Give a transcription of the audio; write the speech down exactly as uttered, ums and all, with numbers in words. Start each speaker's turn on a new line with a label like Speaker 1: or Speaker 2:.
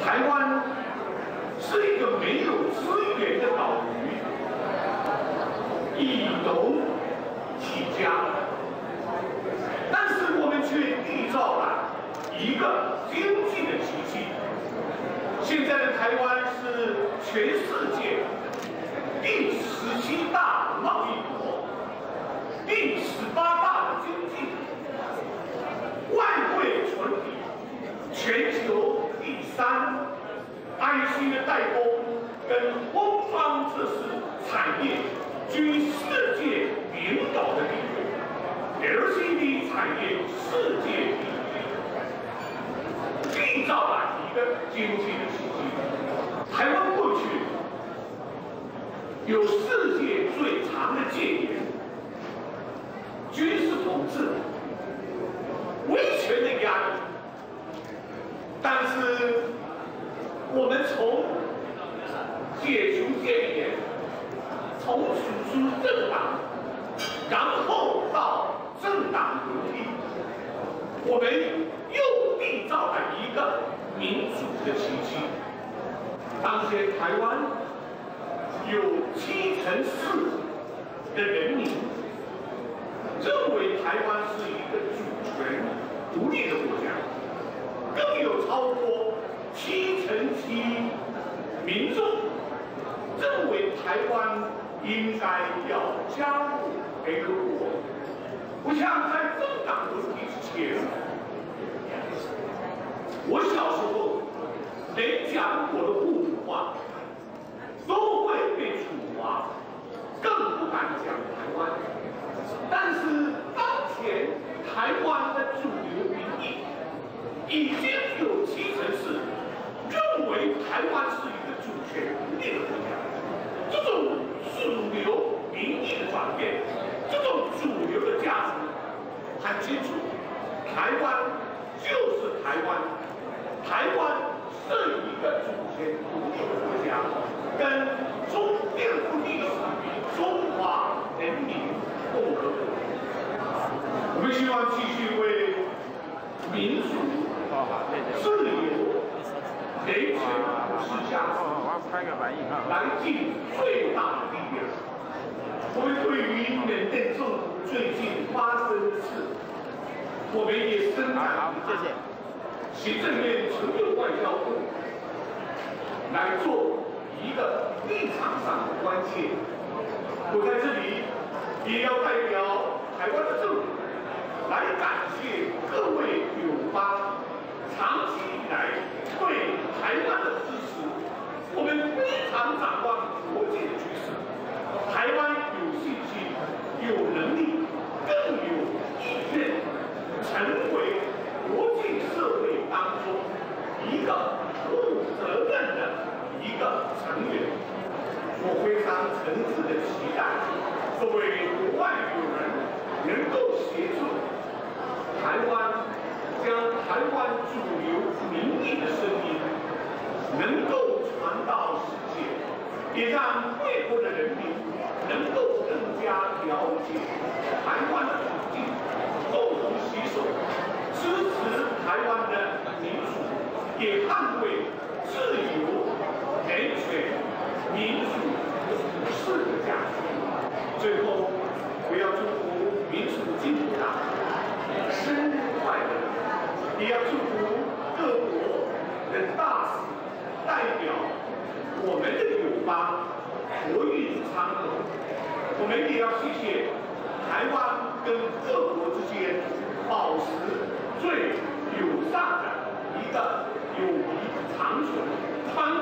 Speaker 1: 台湾是一个没有资源的岛屿，以农起家，但是我们却缔造了一个经济的奇迹。现在的台湾是全世界第十七大贸易国，第十八大的经济，外汇存底全球第三 ，I C 的代工跟东方测试产业居世界领导的地位 ，L C D 产业世界第一，缔造了一个经济的奇迹。台湾过去有世界最长的戒严、军事统治、威权的压力，但是我们从解除戒严，从组织政党，然后到政党轮替，我们又缔造了一个民主的奇迹。当前台湾有七成四的人民认为台湾是一个主权独立的国家，更有超过七成七民众认为台湾应该要加入联合国。我想在政党轮替之前，我小时候连讲我的父母话都会被处罚，更不敢讲台湾。但是当前台湾的主流民意已经有七成四认为台湾是一个主权独立的国家。这种主流民意的转变，这种主流的价值很清楚，台湾就是台湾，台湾是一个主权独立的国家，跟中颠覆历史中华人民共和国。我们希望继续为民主、自由、人权实下来尽最大的力量。我们对于缅甸政府最近发生的事，我们也深感遗憾。行政院曾有外交部来做一个立场上的关切。我在这里也要代表台湾的政府来感谢各位友邦长期以来对台湾的支持。我们非常掌握国际的局势，台湾有信心、有能力，更有意愿成为国际社会当中一个负责任的一个成员。我非常诚挚的期待各位国外友人能够协助台湾，将台湾主流民意的声音能够传到世界，也让外国的人民能够更加了解台湾的处境，共同携手支持台湾的民主，也捍卫自由、人权、民主四个价值。最后，我要祝福民主进步党生日快乐，也要祝福各国的大使代表我们的友邦国运昌隆。我们也要谢谢台湾跟各国之间保持最友善的一个友谊长存、宽